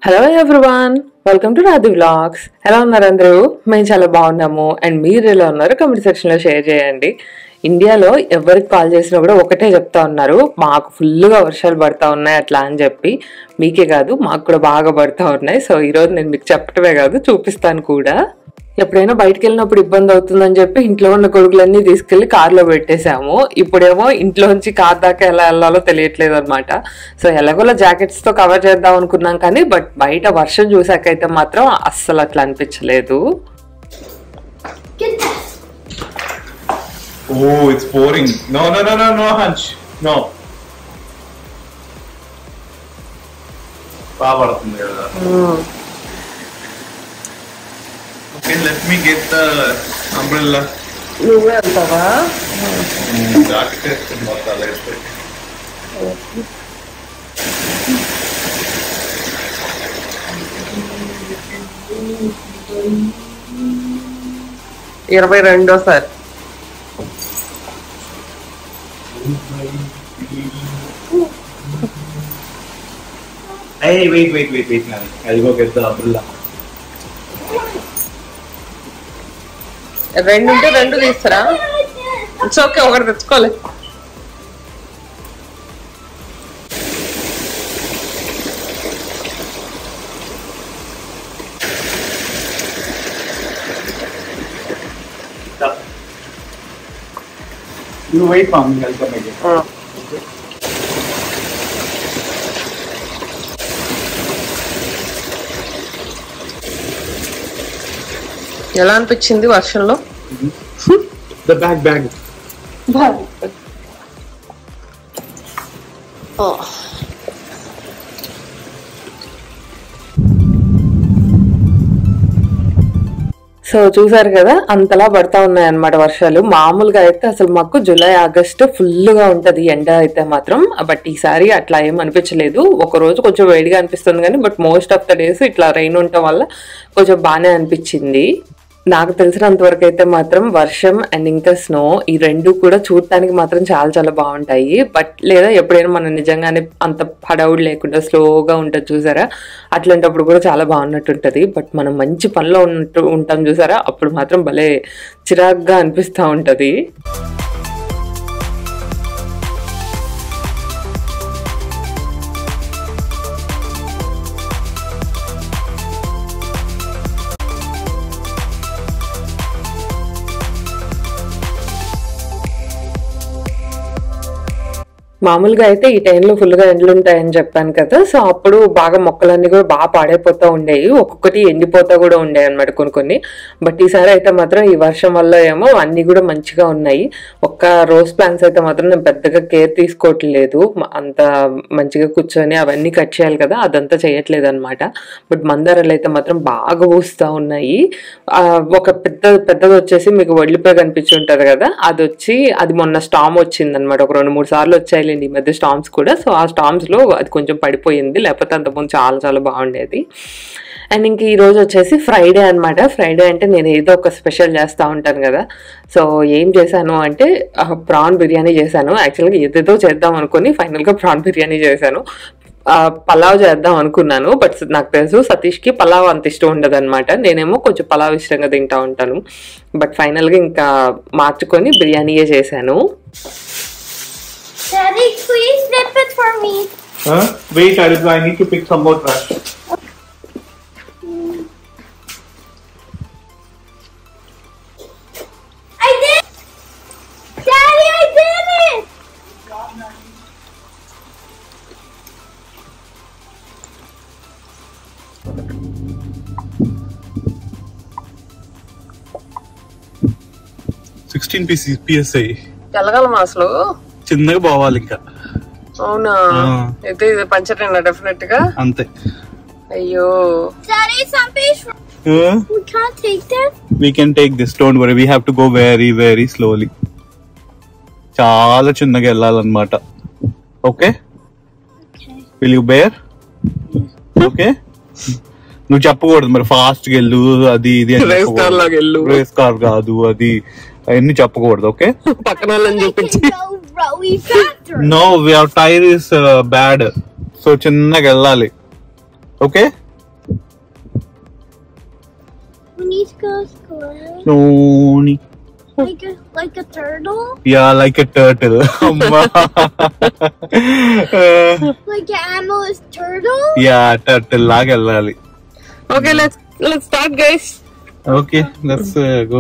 Hello everyone, welcome to Radhi vlogs. ఎలా ఉన్నారు అందరూ? మేము చాలా బాగున్నాము. అండ్ మీరు ఎలా ఉన్నారు కమెంట్ సెక్షన్లో షేర్ చేయండి. ఇండియాలో ఎవరికి కాల్ చేసినా కూడా ఒకటే చెప్తా ఉన్నారు, మాకు ఫుల్గా వర్షాలు పడతా ఉన్నాయి అట్లా అని చెప్పి. మీకే కాదు మాకు కూడా బాగా పడతా ఉన్నాయి. సో ఈరోజు నేను మీకు చెప్పటమే కాదు చూపిస్తాను కూడా. ఎప్పుడైనా బయటకు వెళ్ళినప్పుడు ఇబ్బంది అవుతుందని చెప్పి ఇంట్లో ఉన్న గొడుగులన్నీ తీసుకెళ్లి కార్లో పెట్టేశాము. ఇప్పుడేమో ఇంట్లోంచి కార్ దాకా ఎలా వెళ్ళాలో తెలియట్లేదు అనమాట. సో ఎలాగోలా జాకెట్స్ తో కవర్ చేద్దాం అనుకున్నాం కానీ బట్ బయట వర్షం చూసాకైతే మాత్రం అస్సలు అట్లా అనిపించలేదు. Oh, it's pouring. No, Hunch. No. Pavartundi kada. Okay, let me get the umbrella. నువ్వే వెళ్తావా? Jacket వేసుకుంటా లేకపోతే. 22 Hey, wait, man. I'll go get the umbrella. రెండు తీస్తారా? ఇట్స్ ఓకే, ఒకటి తెచ్చుకోలే. You wait for me, I'll come again. ఎలా అనిపించింది వర్షంలో? The bag. సో చూసారు కదా, అంతలా పడతా ఉన్నాయన్నమాట వర్షాలు. మామూలుగా అయితే అసలు మాకు జూలై ఆగస్టు ఫుల్గా ఉంటది ఎండ అయితే మాత్రం. బట్ ఈసారి అట్లా ఏం అనిపించలేదు. ఒక రోజు కొంచెం వేడిగా అనిపిస్తుంది కానీ but most of the days ఇట్లా రెయిన్ ఉండటం వల్ల కొంచెం బాగానే అనిపించింది. నాకు తెలిసినంత వరకు అయితే మాత్రం వర్షం అండ్ ఇంకా స్నో ఈ రెండు కూడా చూడటానికి మాత్రం చాలా చాలా బాగుంటాయి. బట్ లేదా ఎప్పుడైనా మనం నిజంగానే అంత హడావుడి లేకుండా స్లోగా ఉంటుంది చూసారా, అట్లాంటప్పుడు కూడా చాలా బాగున్నట్టు ఉంటుంది. బట్ మనం మంచి పనిలో ఉంటాం చూసారా, అప్పుడు మాత్రం భలే చిరాగ్గా అనిపిస్తూ ఉంటుంది. మామూలుగా అయితే ఈ టైంలో ఫుల్గా ఎండలు ఉంటాయని చెప్పాను కదా. సో అప్పుడు బాగా మొక్కలన్నీ కూడా బాగా పాడైపోతూ ఉండేవి, ఒక్కొక్కటి ఎండిపోతా కూడా ఉండేవి అనమాట కొన్ని. బట్ ఈసారి అయితే మాత్రం ఈ వర్షం వల్ల ఏమో అన్ని కూడా మంచిగా ఉన్నాయి. ఒక్క రోజ్ ప్లాంట్స్ అయితే మాత్రం నేను పెద్దగా కేర్ తీసుకోవట్లేదు, అంత మంచిగా కూర్చొని అవన్నీ కట్ చేయాలి కదా, అదంతా చేయట్లేదు అనమాట. బట్ మందారాలు అయితే మాత్రం బాగా పూస్తూ ఉన్నాయి. ఒక పెద్దది వచ్చేసి మీకు వడ్లిపోయి కనిపించి ఉంటుంది కదా, అది మొన్న స్టామ్ వచ్చింది అనమాట. ఒక 2-3 సార్లు వచ్చాయి ఈ మధ్య స్టామ్స్ కూడా. సో ఆ స్టామ్స్ లో అది కొంచెం పడిపోయింది, లేకపోతే అంతకుముందు చాలా చాలా బాగుండేది. అండ్ ఇంక ఈ రోజు వచ్చేసి ఫ్రైడే అనమాట. ఫ్రైడే అంటే నేను ఏదో ఒక స్పెషల్ చేస్తూ ఉంటాను కదా. సో ఏం చేశాను అంటే ప్రాన్ బిర్యానీ చేశాను. యాక్చువల్గా ఏదేదో చేద్దాం అనుకుని ఫైనల్గా ప్రాన్ బిర్యానీ చేశాను. పలావ్ చేద్దాం అనుకున్నాను బట్ నాకు తెలుసు సతీష్కి పలావ్ అంత ఇష్టం ఉండదు అనమాట. నేనేమో కొంచెం పలావ్ ఇష్టంగా తింటా ఉంటాను. బట్ ఫైనల్గా ఇంకా మార్చుకొని బిర్యానీయే చేశాను. Daddy, please snip it for me. Wait, I need to pick some more trash. I did! Daddy, I did it! PSI. తెలగలమా అసలు? చిన్నగా పోవాలి ఇంకా. అవునా? అయితే ఇది పంచరేనా డెఫినెట్ గా? అంతే. అయ్యో. Daddy, some fish. We can't take this. We can take this. Don't worry. We have to go very, very slowly. చాలా చిన్నగా వెళ్ళాలన్నమాట. Okay? Will you bear? Okay? నువ్వు చెప్పకూడదు మరి ఫాస్ట్ గా వెళ్ళు అది ఇది. రేస్ కార్ కాదు అది, అవన్నీ చెప్పకూడదు. ఓకే? పక్కన వాళ్ళని చూపించి No, our tire is bad. So చిన్నగా వెళ్ళాలి. Okay We need to go swimming. Sony. Like a turtle? Yeah, like a turtle. Like an animal's turtle? Yeah, turtle లాగా వెళ్ళాలి. Okay, let's start, guys. Okay, let's go.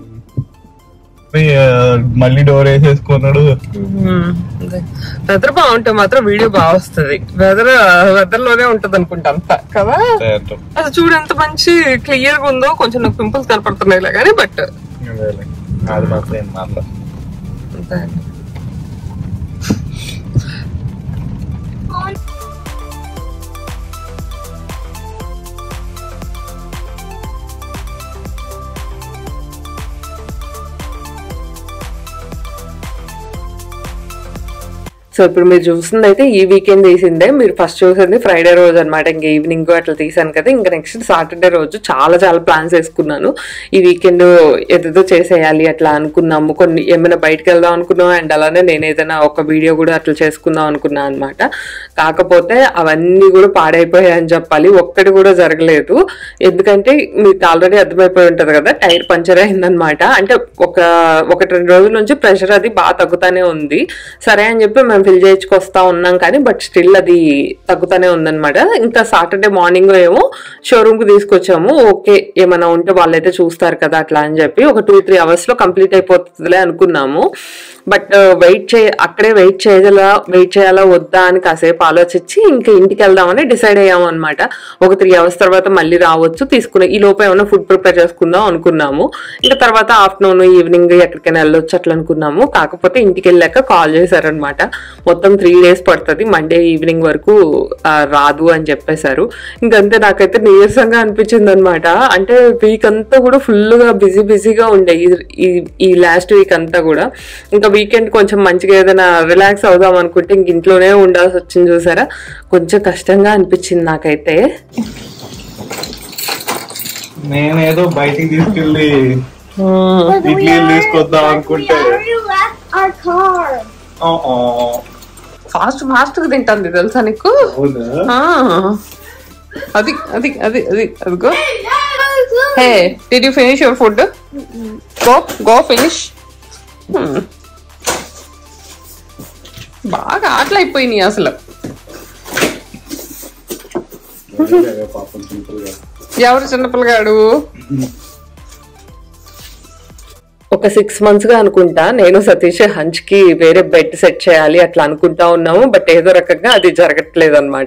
మళ్ళీ door వేసేసుకున్నాడు. Weather బాగుంటే మాత్రం video బాగా వస్తుంది. వెదర్ లోనే ఉంటది అనుకుంటా అంతా కదా. అది చూడు ఎంత మంచి క్లియర్ గా ఉందో. కొంచెం నాకు పింపుల్స్ కనపడుతున్నాయి కానీ బట్ అది మాత్రం ఏం మాట్లాడు. సో ఇప్పుడు మీరు చూస్తుంది అయితే ఈ వీకెండ్ తీసిందే. మీరు ఫస్ట్ చూసింది ఫ్రైడే రోజు అనమాట. ఇంకా ఈవినింగ్ అట్లా తీసాను కదా. ఇంకా నెక్స్ట్ సాటర్డే రోజు చాలా ప్లాన్స్ వేసుకున్నాను. ఈ వీకెండ్ ఏదేదో చేసేయాలి అట్లా అనుకున్నాము. కొన్ని ఏమైనా బయటకు వెళ్దాం అనుకున్నాం. అండ్ అలానే నేను ఏదైనా ఒక వీడియో కూడా అట్లా చేసుకుందాం అనుకున్నాను అనమాట. కాకపోతే అవన్నీ కూడా పాడైపోయాయి అని చెప్పాలి. ఒక్కటి కూడా జరగలేదు. ఎందుకంటే మీకు ఆల్రెడీ అర్థమైపోయి ఉంటది కదా, టైర్ పంచర్ అయిందనమాట. అంటే ఒకటి 2 రోజుల నుంచి ప్రెషర్ అది బాగా తగ్గుతానే ఉంది. సరే అని చెప్పి మేము ఫిల్ చేయించుకొస్తా ఉన్నాం కానీ బట్ స్టిల్ అది తగ్గుతానే ఉందన్నమాట. ఇంకా సాటర్డే మార్నింగ్ ఏమో షోరూమ్ కి తీసుకొచ్చాము. ఓకే ఏమైనా ఉంటే వాళ్ళైతే చూస్తారు కదా అట్లా అని చెప్పి ఒక 2-3 అవర్స్ లో కంప్లీట్ అయిపోతుందిలే అనుకున్నాము. బట్ అక్కడే వెయిట్ చేయాలా వద్దా అని కాసేపు ఆలోచించి ఇంకా ఇంటికి వెళ్దామని డిసైడ్ అయ్యాము అనమాట. ఒక 3 అవర్స్ తర్వాత మళ్ళీ రావచ్చు, తీసుకునే ఈ లోపల ఏమైనా ఫుడ్ ప్రిపేర్ చేసుకుందాం అనుకున్నాము. ఇంకా తర్వాత ఆఫ్టర్నూన్ ఈవినింగ్ ఎక్కడికైనా వెళ్ళొచ్చు అట్లా అనుకున్నాము. కాకపోతే ఇంటికి వెళ్ళాక కాల్ చేశారనమాట. మొత్తం 3 days పడుతుంది, మండే ఈవినింగ్ వరకు రాదు అని చెప్పేశారు. ఇంకంతే నాకైతే నీరసంగా అనిపించింది అనమాట. అంటే వీక్ అంతా కూడా ఫుల్ గా బిజీగా ఉండే ఈ లాస్ట్ వీక్ అంతా కూడా. ఇంకా వీకెండ్ కొంచెం మంచిగా ఏదైనా రిలాక్స్ అవుదాం అనుకుంటే ఇంక ఇంట్లోనే ఉండాల్సి వచ్చింది. చూసారా, కొంచెం కష్టంగా అనిపించింది నాకైతే. నేనేదో బయటికి తీసుకెళ్ళి ఇడ్లీలు తీసుకొద్దాం అనుకుంటే ఫాస్ట్ గా తింటుంది తెలుసా నీకు. అదిగో. Hey, did you finish your food? Go finish. బాగా ఆటలు అయిపోయినాయి అసలు. ఎవరు చిన్నపిల్లగాడు? ఒక 6 months గా అనుకుంటా నేను సతీష్ హంచ్ కి వేరే బెడ్ సెట్ చేయాలి అట్లా అనుకుంటా ఉన్నాము. బట్ ఏదో రకంగా అది జరగట్లేదు అనమాట.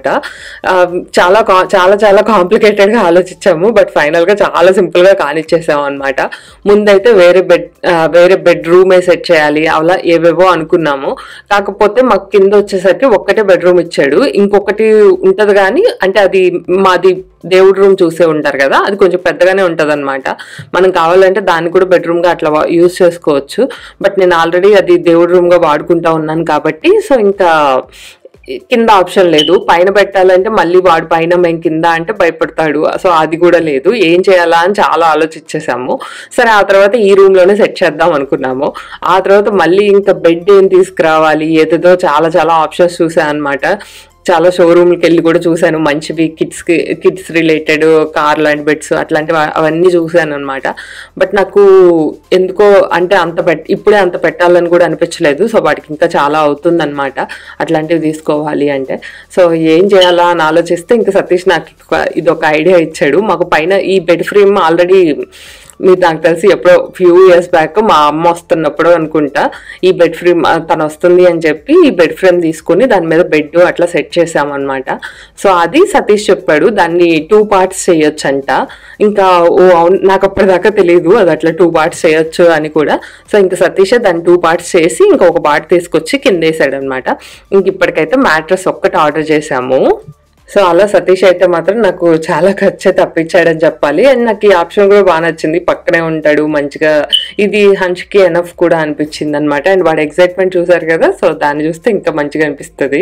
చాలా కాంప్లికేటెడ్ గా ఆలోచించాము. బట్ ఫైనల్ గా చాలా సింపుల్ గా కానిచ్చేసాము అనమాట. ముందైతే వేరే బెడ్ రూమే సెట్ చేయాలి అలా ఏవేవో అనుకున్నాము. కాకపోతే మాకు కింద వచ్చేసరికి ఒక్కటే బెడ్రూమ్ ఇచ్చాడు. ఇంకొకటి ఉంటది కానీ అంటే అది మాది దేవుడి రూమ్ చూసే ఉంటారు కదా, అది కొంచెం పెద్దగానే ఉంటది అనమాట. మనం కావాలంటే దాన్ని కూడా బెడ్రూమ్ గా అట్లా యూజ్ చేసుకోవచ్చు. బట్ నేను ఆల్రెడీ అది దేవుడి రూమ్ గా వాడుకుంటా ఉన్నాను కాబట్టి సో ఇంకా కింద ఆప్షన్ లేదు. పైన పెట్టాలంటే మళ్ళీ వాడు పైన మేము కింద అంటే భయపడతాడు. సో అది కూడా లేదు. ఏం చేయాలా అని చాలా ఆలోచించేసాము. సరే ఆ తర్వాత ఈ రూమ్ లోనే సెట్ చేద్దాం అనుకున్నాము. ఆ తర్వాత మళ్ళీ ఇంకా బెడ్ ఏం తీసుకురావాలి ఏదేదో చాలా ఆప్షన్స్ చూసాను అనమాట. చాలా షోరూమ్కి వెళ్ళి కూడా చూశాను. మంచివి కిడ్స్ రిలేటెడ్ కార్ లాంటి బెడ్స్ అట్లాంటివి అవన్నీ చూశాను అనమాట. బట్ నాకు ఎందుకో అంటే ఇప్పుడే అంత పెట్టాలని కూడా అనిపించలేదు. సో వాటికి ఇంకా చాలా అవుతుంది అనమాట అట్లాంటివి తీసుకోవాలి అంటే. సో ఏం చేయాలా అని ఆలోచిస్తే ఇంకా సతీష్ నాకు ఇది ఒక ఐడియా ఇచ్చాడు. మాకు పైన ఈ బెడ్ ఫ్రేమ్ ఆల్రెడీ మీరు నాకు తెలిసి ఎప్పుడో ఫ్యూ ఇయర్స్ బ్యాక్ మా అమ్మ వస్తున్నప్పుడు అనుకుంటా ఈ బెడ్ ఫ్రేమ్ తను వస్తుంది అని చెప్పి ఈ బెడ్ ఫ్రేమ్ తీసుకుని దాని మీద బెడ్ అట్లా సెట్ చేసామన్నమాట. సో అది సతీష్ చెప్పాడు దాన్ని 2 parts చేయొచ్చంట. ఇంకా అవును నాకు అప్పటిదాకా తెలియదు అది అట్లా 2 parts చేయొచ్చు అని కూడా. సో ఇంకా సతీష్ దాన్ని 2 parts చేసి ఇంకొక పార్ట్ తీసుకొచ్చి కింద వేసాడు అనమాట. ఇంక ఇప్పటికైతే మ్యాట్రెస్ ఒక్కటి ఆర్డర్ చేసాము. సో అలా సతీష్ అయితే మాత్రం నాకు చాలా ఖర్చు తప్పించాడని చెప్పాలి. అండ్ నాకు ఈ ఆప్షన్ కూడా బాగా నచ్చింది. పక్కనే ఉంటాడు మంచిగా. ఇది హంచ్కి ఎనఫ్ కూడా అనిపించింది అనమాట. అండ్ వాడు ఎక్సైట్మెంట్ చూసారు కదా, సో దాన్ని చూస్తే ఇంకా మంచిగా అనిపిస్తుంది.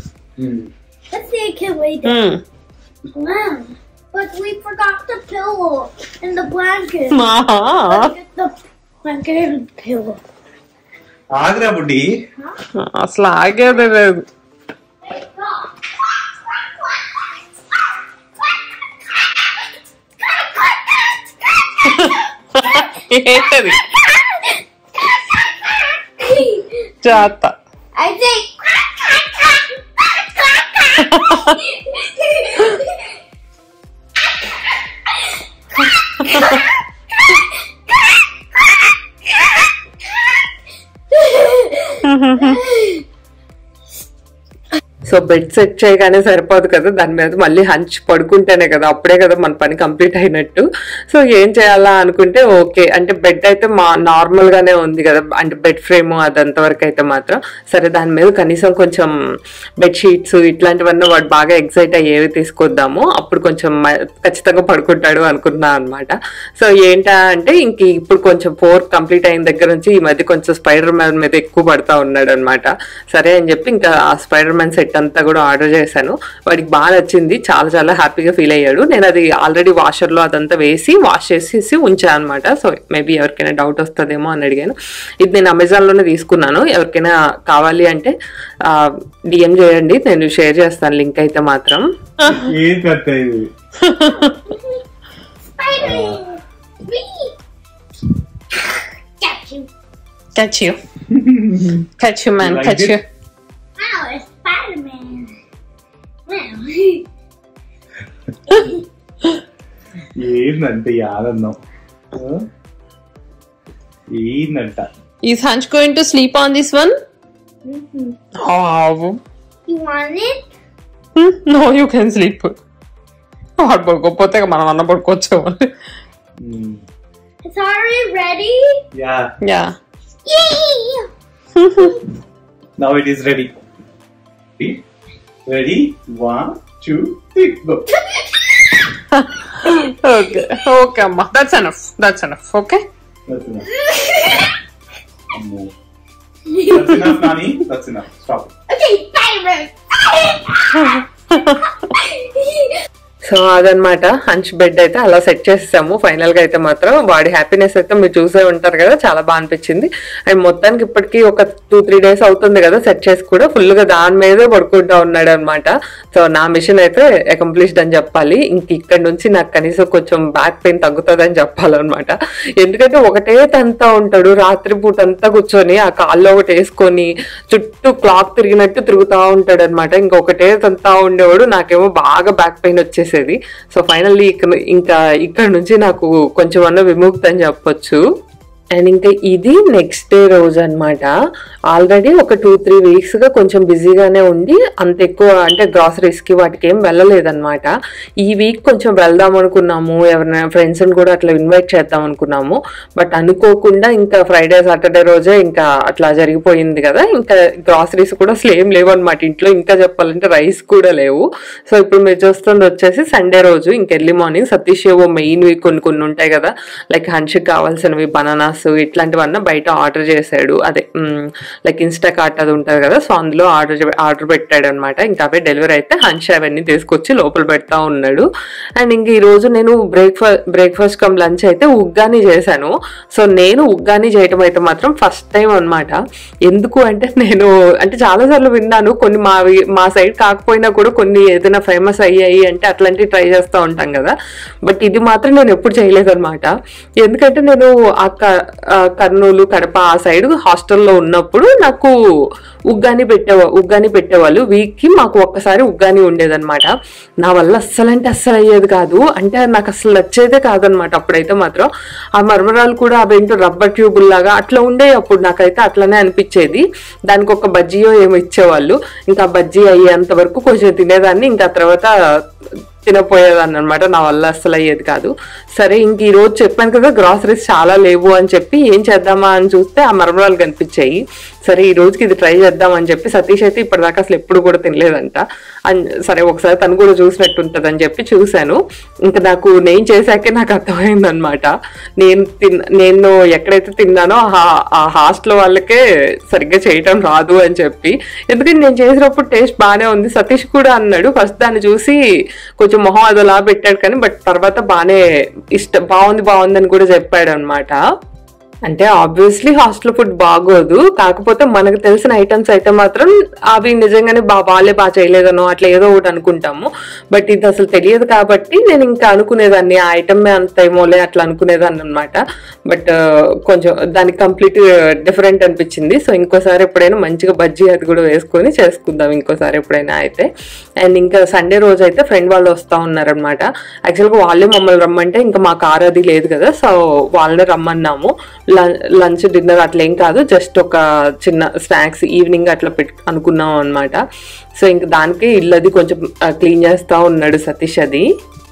అసలు ఆగేదే లేదు. ఏంటది జాత I say so bed set చేయగానే సరిపోదు కదా, దాని మీద మళ్ళీ హంచ్ పడుకుంటేనే కదా అప్పుడే కదా మన పని కంప్లీట్ అయినట్టు. సో ఏం చేయాలా అనుకుంటే ఓకే అంటే బెడ్ అయితే నార్మల్ గానే ఉంది కదా, అంటే బెడ్ ఫ్రేమ్ అదంతవరకు అయితే మాత్రం సరే దాని మీద కనీసం కొంచెం బెడ్షీట్స్ ఇట్లాంటివన్నీ వాడు బాగా ఎక్సైట్ అయ్యేవి తీసుకొద్దాము, అప్పుడు కొంచెం ఖచ్చితంగా పడుకుంటాడు అనుకున్నా అనమాట. సో ఏంటా అంటే ఇంక ఇప్పుడు కొంచెం 4 కంప్లీట్ అయిన దగ్గర నుంచి ఈ మధ్య కొంచెం స్పైడర్ మ్యాన్ మీద ఎక్కువ పడతా ఉన్నాడు అనమాట. సరే అని చెప్పి ఇంకా ఆ స్పైడర్ మ్యాన్ సెట్ అంతా కూడా ఆర్డర్ చేశాను. వాడికి బాగా నచ్చింది, చాలా చాలా హ్యాపీగా ఫీల్ అయ్యాడు. నేను అది ఆల్రెడీ వాషర్ లో అదంతా వేసి వాష్ చేసేసి ఉంచాను అనమాట. సో మేబీ ఎవరికైనా డౌట్ వస్తుందేమో అని అడిగాను. ఇది నేను అమెజాన్ లోనే తీసుకున్నాను, ఎవరికైనా కావాలి అంటే డిఎం చేయండి, నేను షేర్ చేస్తాను లింక్ అయితే మాత్రం. ఏం కథ ఇది? catch you. catch you man, Like catch it? you. Wow, it's Spider-Man. Wow. ఏందంటే ఆనందం ఏందంట. Is Hanch going to sleep on this one? Oh. You want it? No, you can sleep. వాడు పడుకోకపోతే మనం అన్న పడుకోవచ్చు. It's already ready? Yeah Yeah. Yay! Now it is ready. Ready 1 2 3 go. Okay. Okay, Amma. That's enough. Okay? That's enough. That's enough, Nani. That's enough. Stop. Okay, Spider-Man. So అదనమాట హంచ్ bed అయితే అలా set చేసేసాము. Final గా అయితే మాత్రం వాడి happiness అయితే మీరు చూసే ఉంటారు కదా, చాలా బాగా అనిపించింది. అండ్ మొత్తానికి ఇప్పటికి ఒక 2-3 డేస్ అవుతుంది కదా సెట్ చేసి కూడా ఫుల్ గా దాని మీదే పడుకుంటా ఉన్నాడు అనమాట. సో నా మిషన్ అయితే అకంప్లిష్డ్ అని చెప్పాలి. ఇంక ఇక్కడ నుంచి నాకు కనీసం కొంచెం బ్యాక్ పెయిన్ తగ్గుతుంది అని చెప్పాలన్నమాట. ఎందుకంటే ఒకటే తంతా ఉంటాడు, రాత్రి పూట అంతా కూర్చొని ఆ కాల్లో ఒకటి వేసుకొని చుట్టూ క్లాక్ తిరిగినట్టు తిరుగుతూ ఉంటాడు అనమాట. ఇంకొకటే తంతా ఉండేవాడు, నాకేమో బాగా బ్యాక్ పెయిన్ వచ్చేసి. సో ఫైనల్లీ ఇంకా ఇక్కడ నుంచి నాకు కొంచెం అన్న విముక్తి అని చెప్పొచ్చు. అండ్ ఇంకా ఇది నెక్స్ట్ డే రోజు అనమాట. ఆల్రెడీ ఒక 2-3 వీక్స్ గా కొంచెం బిజీగానే ఉండి అంత ఎక్కువ అంటే గ్రాసరీస్ కి వాటికి ఏం వెళ్ళలేదన్నమాట. ఈ వీక్ కొంచెం వెళ్దాం అనుకున్నాము, ఎవరైనా ఫ్రెండ్స్ కూడా అట్లా ఇన్వైట్ చేద్దాం అనుకున్నాము. బట్ అనుకోకుండా ఇంకా ఫ్రైడే సాటర్డే రోజే ఇంకా అట్లా జరిగిపోయింది కదా. ఇంకా గ్రాసరీస్ కూడా అసలు ఏం లేవు అనమాట ఇంట్లో. ఇంకా చెప్పాలంటే రైస్ కూడా లేవు. సో ఇప్పుడు మీరు చూస్తుంది వచ్చేసి సండే రోజు ఇంక ఎర్లీ మార్నింగ్ సతీష్ ఏవో మెయిన్వి కొన్ని ఉంటాయి కదా, లైక్ హన్షికి కావాల్సినవి బనానాస్ ఇట్లాంటివన్నీ బయట ఆర్డర్ చేశాడు. అదే లైక్ ఇన్స్టాకార్ట్ అది ఉంటుంది కదా, సో అందులో ఆర్డర్ పెట్టాడు అనమాట. ఇంకా అవే డెలివరీ అయితే హన్షి అవన్నీ తీసుకొచ్చి లోపల పెడతా ఉన్నాడు. అండ్ ఇంక ఈ రోజు నేను బ్రేక్ఫాస్ట్ కమ్ లంచ్ అయితే ఉగ్గాని చేశాను. సో నేను ఉగ్గాని చేయటం అయితే మాత్రం ఫస్ట్ టైం అనమాట. ఎందుకు అంటే నేను అంటే చాలా సార్లు విన్నాను, కొన్ని మా సైడ్ కాకపోయినా కూడా కొన్ని ఏదైనా ఫేమస్ అయ్యాయి అంటే అట్లాంటివి ట్రై చేస్తూ ఉంటాం కదా. బట్ ఇది మాత్రం నేను ఎప్పుడు చేయలేదు అనమాట. ఎందుకంటే నేను కర్నూలు కడప ఆ సైడ్ హాస్టల్లో ఉన్నప్పుడు నాకు ఉగ్గాని పెట్టేవాళ్ళు. వీక్ కి మాకు ఒక్కసారి ఉగ్గాని ఉండేదన్నమాట. నా వల్ల అస్సలు అయ్యేది కాదు, అంటే నాకు అసలు నచ్చేదే కాదనమాట. అప్పుడైతే మాత్రం ఆ మరమరాలు కూడా అవేంటో రబ్బర్ ట్యూబుల్ లాగా అట్లా ఉండేవి. అప్పుడు నాకైతే అట్లనే అనిపించేది. దానికి ఒక బజ్జీయో ఏమో ఇచ్చేవాళ్ళు, ఇంకా బజ్జీ అయ్యేంత వరకు కొంచెం తినేదాన్ని, ఇంకా తర్వాత తినపోయేదాన్ని అనమాట. నా వల్ల అస్సలు అయ్యేది కాదు. సరే ఇంక ఈ రోజు చెప్పాను కదా గ్రాసరీస్ చాలా లేవు అని చెప్పి ఏం చేద్దామా అని చూస్తే ఆ మరమరాలు కనిపించాయి. సరే ఈ రోజుకి ఇది ట్రై చేద్దామని చెప్పి సతీష్ అయితే ఇప్పటిదాకా అసలు ఎప్పుడు కూడా తినలేదంట. సరే ఒకసారి తను కూడా చూసినట్టుంటది అని చెప్పి చూశాను. ఇంకా నేను చేశాకే నాకు అర్థమైంది అనమాట. నేను ఎక్కడైతే తిన్నానో ఆ హాస్టల్ వాళ్ళకే సరిగ్గా చేయటం రాదు అని చెప్పి. ఎందుకంటే నేను చేసినప్పుడు టేస్ట్ బాగానే ఉంది. సతీష్ కూడా అన్నాడు, ఫస్ట్ దాన్ని చూసి కొంచెం మొహం అదోలా పెట్టాడు కానీ బట్ తర్వాత బాగానే బాగుంది అని కూడా చెప్పాడు అనమాట. అంటే ఆబ్వియస్లీ హాస్టల్ ఫుడ్ బాగోదు, కాకపోతే మనకు తెలిసిన ఐటమ్స్ అయితే మాత్రం అవి నిజంగానే వాళ్ళే బాగా చేయలేదనో అట్లా ఏదో ఒకటి అనుకుంటాము. బట్ ఇది అసలు తెలియదు కాబట్టి నేను ఇంకా అనుకునేదాన్ని ఆ ఐటమే అంత ఏమోలే అట్లా అనుకునేదాన్ని అనమాట. బట్ కొంచెం దానికి కంప్లీట్ డిఫరెంట్ అనిపించింది. సో ఇంకోసారి ఎప్పుడైనా మంచిగా బజ్జీ అది కూడా వేసుకొని చేసుకుందాం ఇంకోసారి ఎప్పుడైనా అయితే. అండ్ ఇంకా సండే రోజు అయితే ఫ్రెండ్ వాళ్ళు వస్తూ ఉన్నారనమాట. యాక్చువల్గా వాళ్ళే మమ్మల్ని రమ్మంటే ఇంకా మా కార్ అది లేదు కదా, సో వాళ్ళనే రమ్మన్నాము. లంచ్ డిన్నర్ అట్లా ఏం కాదు, జస్ట్ ఒక చిన్న స్నాక్స్ ఈవినింగ్ అట్లా అనుకున్నాం అనమాట. సో ఇంకా దానికి ఇల్లు అది కొంచెం క్లీన్ చేస్తా ఉన్నాడు సతీష్ అది.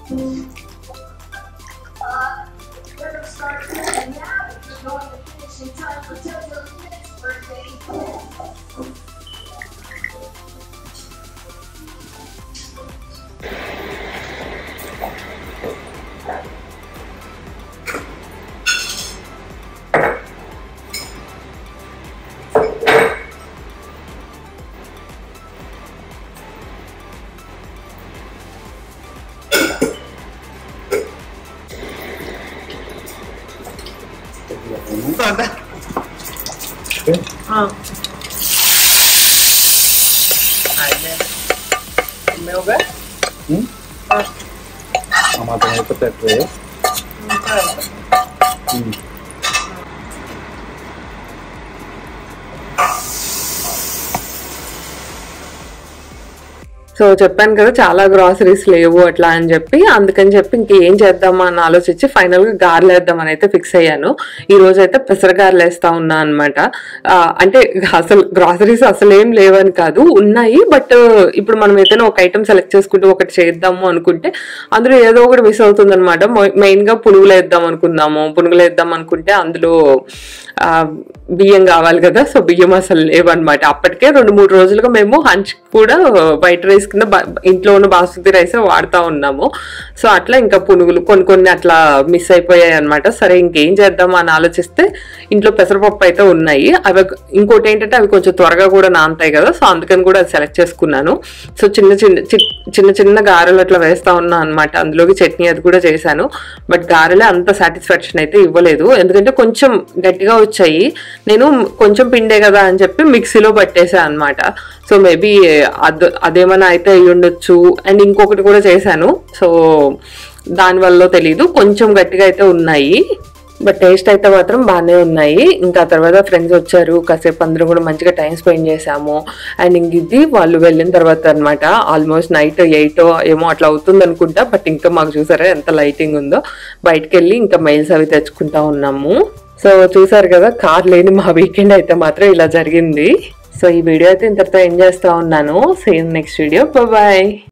సో చెప్పాను కదా చాలా గ్రాసరీస్ లేవు అట్లా అని చెప్పి, అందుకని చెప్పి ఇంకేం చేద్దామా అని ఆలోచించి ఫైనల్ గా గారెలు వేద్దామని అయితే ఫిక్స్ అయ్యాను. ఈ రోజు అయితే పెసరగారెలు వేస్తా ఉన్నా అనమాట. అంటే అసలు గ్రాసరీస్ అసలు ఏం లేవని కాదు, ఉన్నాయి. బట్ ఇప్పుడు మనం ఏదైనా ఒక ఐటమ్ సెలెక్ట్ చేసుకుంటే ఒకటి చేద్దాము అనుకుంటే అందులో ఏదో ఒకటి మిస్ అవుతుంది అనమాట. మెయిన్ గా పునుగులు వేద్దాం అనుకున్నాము. పునుగులు వేద్దాం అనుకుంటే అందులో బియ్యం కావాలి కదా, సో బియ్యం అసలు లేవన్నమాట. అప్పటికే 2-3 రోజులుగా మేము హంచ్ కూడా వైట్ రైస్ కింద ఇంట్లో ఉన్న బాస్మతి రైస్ వాడుతూ ఉన్నాము. సో అట్లా ఇంకా పునుగులు కొన్ని అట్లా మిస్ అయిపోయాయి అనమాట. సరే ఇంకేం చేద్దాం అని ఆలోచిస్తే ఇంట్లో పెసరపప్పు అయితే ఉన్నాయి. అవి ఇంకోటి ఏంటంటే అవి కొంచెం త్వరగా కూడా నానతాయి కదా, సో అందుకని కూడా అది సెలెక్ట్ చేసుకున్నాను. సో చిన్న గారెలు అట్లా వేస్తా ఉన్నా అనమాట. అందులోకి చట్నీ అది కూడా చేశాను. బట్ గారెలే అంత సాటిస్ఫాక్షన్ అయితే ఇవ్వలేదు, ఎందుకంటే కొంచెం గట్టిగా వచ్చాయి. నేను కొంచెం పిండే కదా అని చెప్పి మిక్సీలో పట్టేసా అనమాట. సో మేబీ అదేమైనా అయితే అయ్యి ఉండొచ్చు. అండ్ ఇంకొకటి కూడా చేశాను, సో దానివల్ల తెలీదు, కొంచెం గట్టిగా అయితే ఉన్నాయి. బట్ టేస్ట్ అయితే మాత్రం బాగానే ఉన్నాయి. ఇంకా తర్వాత ఫ్రెండ్స్ వచ్చారు, కాసేపు అందరూ కూడా మంచిగా టైం స్పెండ్ చేసాము. అండ్ ఇంక ఇది వాళ్ళు వెళ్ళిన తర్వాత అనమాట. ఆల్మోస్ట్ నైట్ 8 ఏమో అట్లా అవుతుంది అనుకుంటా. బట్ ఇంకా మాకు చూసారా ఎంత లైటింగ్ ఉందో. బయటకు వెళ్ళి ఇంకా మెయిల్స్ అవి తెచ్చుకుంటా ఉన్నాము. సో చూసారు కదా, కార్ లేని మా వీకెండ్ అయితే మాత్రం ఇలా జరిగింది. సో ఈ వీడియో అయితే ఇంతటితో ఎండ్ చేస్తా ఉన్నాను. Same next video, bye.